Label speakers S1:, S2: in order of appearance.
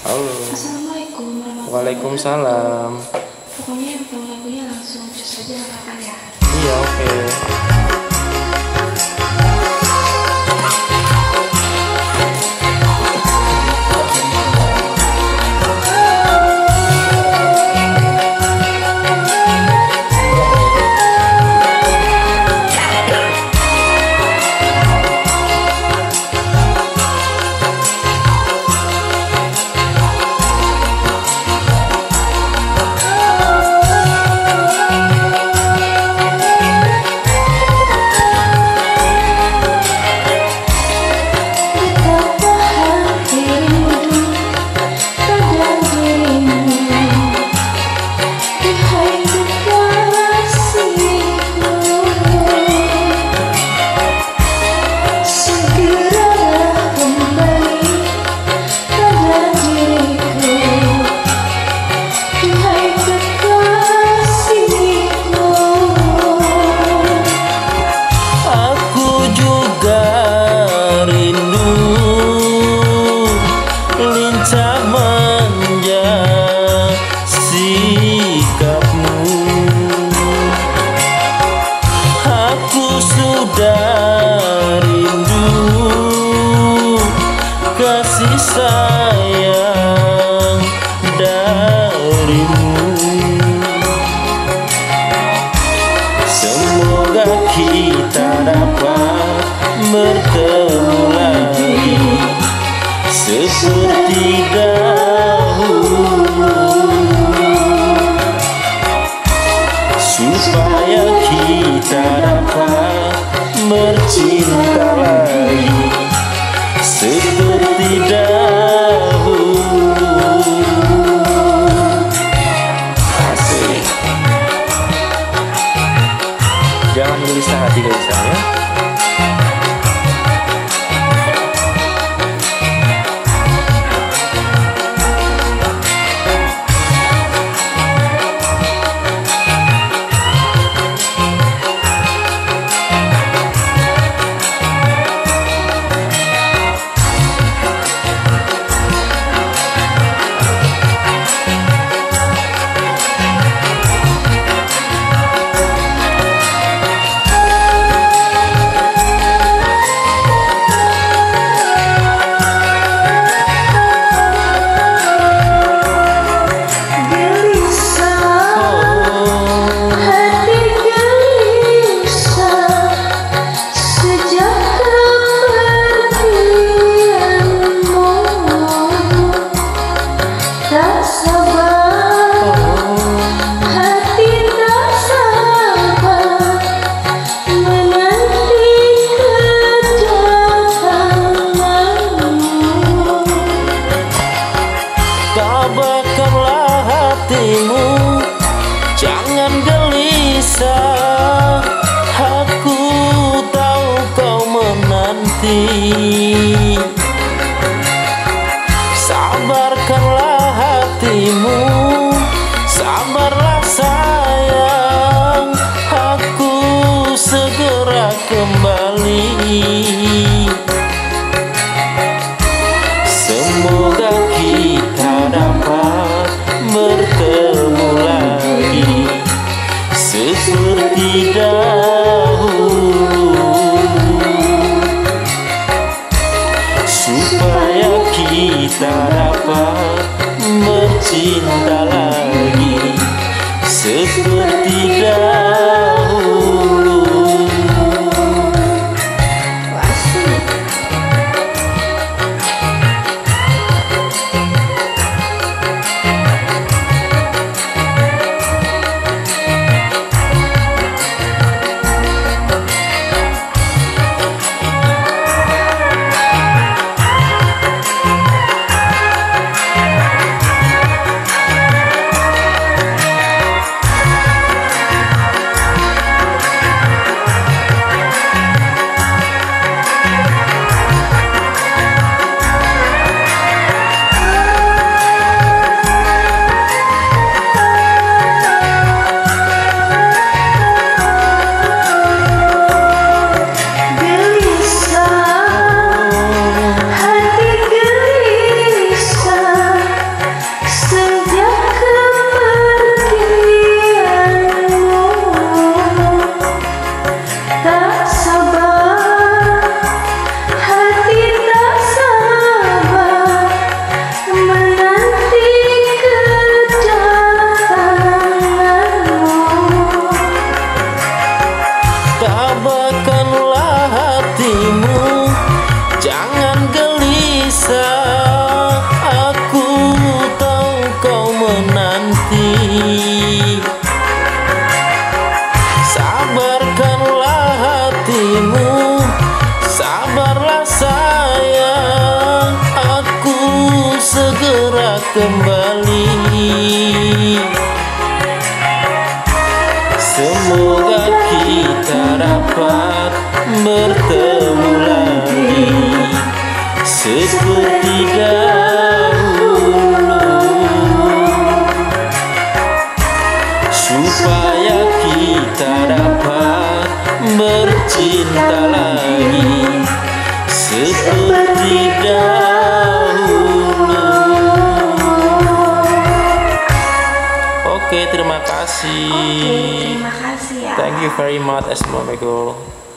S1: Halo.
S2: Assalamualaikum warahmatullahi
S1: Waalaikumsalam.
S2: wabarakatuh. Pokoknya yang tahu lagunya langsung cus aja kakak ya.
S1: Iya, oke.
S3: Kasih sayang darimu, semoga kita dapat bertemu lagi seperti dahulu, supaya kita dapat bercinta lagi seperti dahulu. Asik.
S1: Jangan gelisah hati gelisah ya.
S3: Tabahkanlah hatimu, jangan gelisah. Aku tahu kau menanti. Sabarkanlah hatimu, sabarlah sayang. Aku segera kembali. Semoga kita dapat bertemu lagi seperti dahulu, supaya kita dapat bercinta lagi seperti dahulu. kembali. Semoga kita dapat bertemu lagi seperti dahulu, supaya kita dapat bercinta lagi seperti dahulu. Oke, terima kasih.
S2: Oke, terima kasih ya.
S1: Thank you very much, Assalamualaikum.